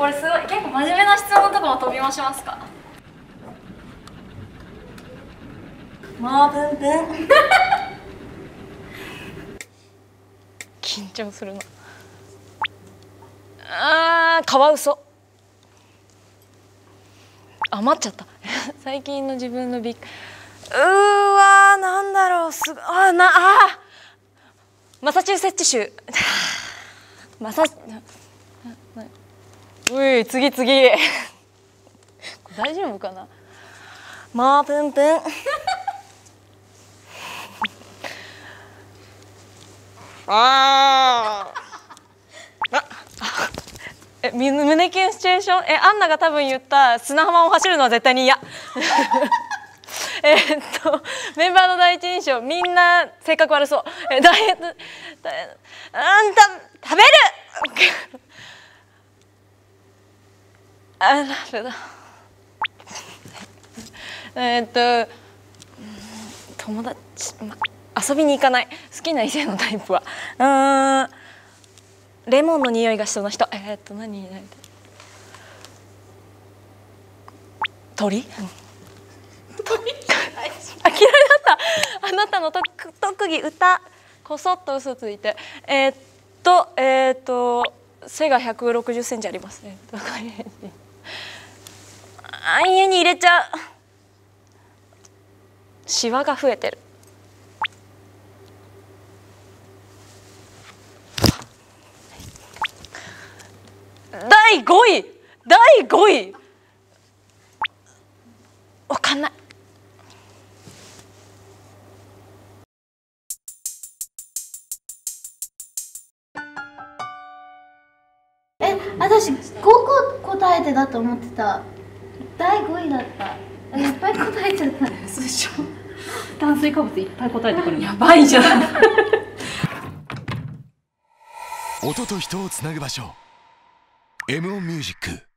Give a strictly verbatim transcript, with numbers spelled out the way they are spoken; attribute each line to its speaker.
Speaker 1: これすごい結構真面目な質問とかも飛び回しますか？まあブンブン緊張するな。あー、カワウソ。余っちゃった最近の自分のビッグ、うーわー、なんだろう、すごい、あーなあーマサチューセッツ州マサうい、次次大丈夫かな。まあぷんぷんあーあえ、胸キュンシチュエーション、え、アンナが多分言った砂浜を走るのは絶対に嫌えっとメンバーの第一印象、みんな性格悪そう。え、ダイエット、ダイエット、うんた食べるあ、ダメだえっと友達、ま、遊びに行かない。好きな異性のタイプはうーんレモンの匂いがしそうな人。えー、っと何何鳥？鳥？あ、嫌いだった。あなたの特特技歌。こそっと嘘ついて。えー、っとえー、っと背がひゃくろくじゅっセンチあります。えー、っとあ、家に入れちゃう。シワが増えてる。だいごい、だいごい、わかんない。
Speaker 2: え、私ごこ答えてだと思ってた。だいごいだった。いっぱい答えちゃった。
Speaker 3: そうでしょ。炭水化物いっぱい答えてくるのやばいじゃん
Speaker 4: 音と人をつなぐ場所、エムオンミュージック。